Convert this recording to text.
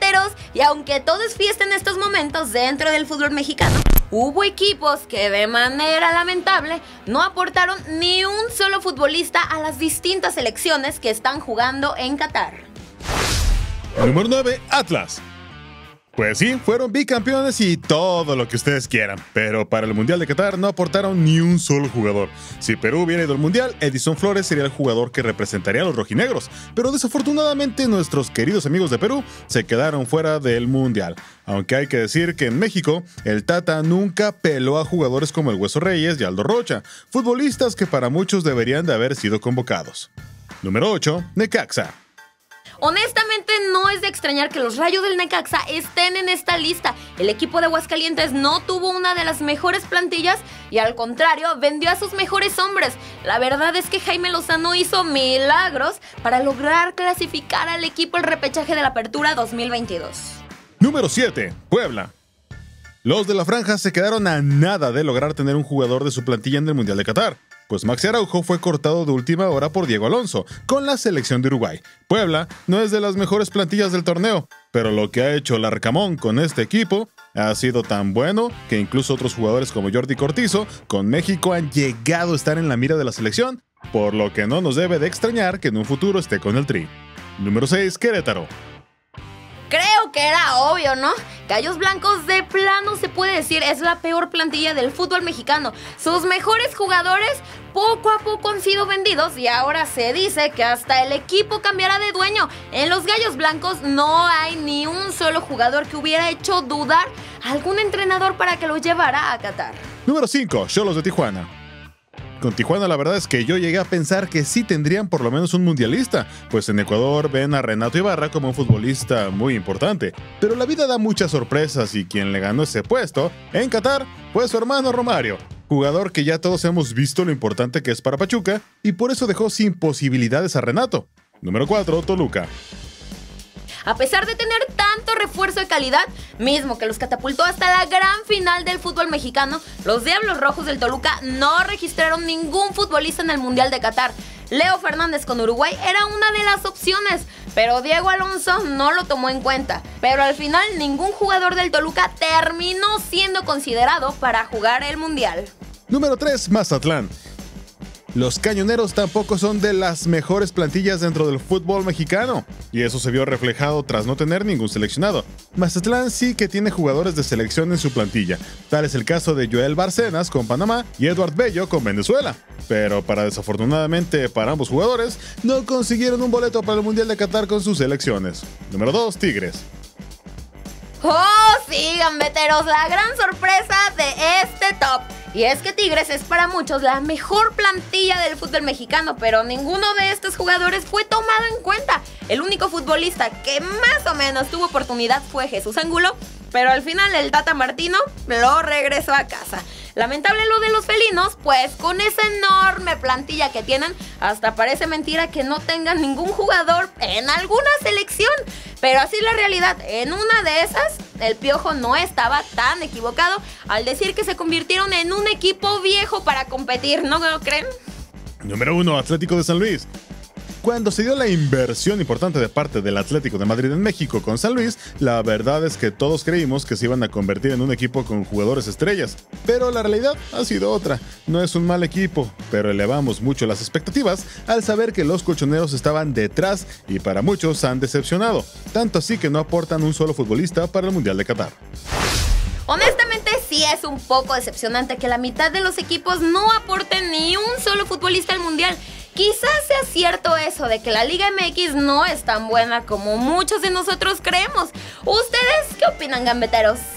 gambeteros, y aunque todo es fiesta en estos momentos dentro del fútbol mexicano, hubo equipos que de manera lamentable no aportaron ni un solo futbolista a las distintas selecciones que están jugando en Qatar. Número 9, Atlas. Pues sí, fueron bicampeones y todo lo que ustedes quieran, pero para el Mundial de Qatar no aportaron ni un solo jugador. Si Perú hubiera ido al Mundial, Edison Flores sería el jugador que representaría a los rojinegros, pero desafortunadamente nuestros queridos amigos de Perú se quedaron fuera del Mundial. Aunque hay que decir que en México, el Tata nunca peló a jugadores como el Hueso Reyes y Aldo Rocha, futbolistas que para muchos deberían de haber sido convocados. Número 8, Necaxa. Honestamente no es de extrañar que los Rayos del Necaxa estén en esta lista. El equipo de Aguascalientes no tuvo una de las mejores plantillas y al contrario vendió a sus mejores hombres. La verdad es que Jaime Lozano hizo milagros para lograr clasificar al equipo al repechaje de la Apertura 2022. Número 7, Puebla. Los de la franja se quedaron a nada de lograr tener un jugador de su plantilla en el Mundial de Qatar, pues Maxi Araujo fue cortado de última hora por Diego Alonso, con la selección de Uruguay. Puebla no es de las mejores plantillas del torneo, pero lo que ha hecho Larcamón con este equipo ha sido tan bueno que incluso otros jugadores como Jordi Cortizo con México han llegado a estar en la mira de la selección, por lo que no nos debe de extrañar que en un futuro esté con el Tri. Número 6, Querétaro. Creo que era obvio, ¿no? Gallos Blancos de plano se puede decir es la peor plantilla del fútbol mexicano. Sus mejores jugadores poco a poco han sido vendidos y ahora se dice que hasta el equipo cambiará de dueño. En los Gallos Blancos no hay ni un solo jugador que hubiera hecho dudar a algún entrenador para que lo llevara a Qatar. Número 5, Xolos de Tijuana. Con Tijuana la verdad es que yo llegué a pensar que sí tendrían por lo menos un mundialista, pues en Ecuador ven a Renato Ibarra como un futbolista muy importante, pero la vida da muchas sorpresas y quien le ganó ese puesto en Qatar fue su hermano Romario, jugador que ya todos hemos visto lo importante que es para Pachuca y por eso dejó sin posibilidades a Renato. Número 4, Toluca. A pesar de tener tanto refuerzo de calidad, mismo que los catapultó hasta la gran final del fútbol mexicano, los Diablos Rojos del Toluca no registraron ningún futbolista en el Mundial de Qatar. Leo Fernández con Uruguay era una de las opciones, pero Diego Alonso no lo tomó en cuenta. Pero al final ningún jugador del Toluca terminó siendo considerado para jugar el Mundial. Número 3, Mazatlán. Los cañoneros tampoco son de las mejores plantillas dentro del fútbol mexicano, y eso se vio reflejado tras no tener ningún seleccionado. Mazatlán sí que tiene jugadores de selección en su plantilla, tal es el caso de Joel Bárcenas con Panamá y Eduard Bello con Venezuela, pero desafortunadamente para ambos jugadores, no consiguieron un boleto para el Mundial de Qatar con sus selecciones. Número 2, Tigres. ¡Oh, sí, gambeteros! La gran sorpresa de este top. Y es que Tigres es para muchos la mejor plantilla del fútbol mexicano, pero ninguno de estos jugadores fue tomado en cuenta. El único futbolista que más o menos tuvo oportunidad fue Jesús Angulo, pero al final el Tata Martino lo regresó a casa. Lamentable lo de los felinos, pues con esa enorme plantilla que tienen, hasta parece mentira que no tengan ningún jugador en alguna selección. Pero así es la realidad, en una de esas, el Piojo no estaba tan equivocado al decir que se convirtieron en un equipo viejo para competir, ¿no lo creen? Número 1, Atlético de San Luis. Cuando se dio la inversión importante de parte del Atlético de Madrid en México con San Luis, la verdad es que todos creímos que se iban a convertir en un equipo con jugadores estrellas, pero la realidad ha sido otra. No es un mal equipo, pero elevamos mucho las expectativas al saber que los colchoneros estaban detrás y para muchos han decepcionado, tanto así que no aportan un solo futbolista para el Mundial de Qatar. Honestamente sí es un poco decepcionante que la mitad de los equipos no aporten ni un solo futbolista al Mundial. Quizás sea cierto eso de que la Liga MX no es tan buena como muchos de nosotros creemos. ¿Ustedes qué opinan, gambeteros?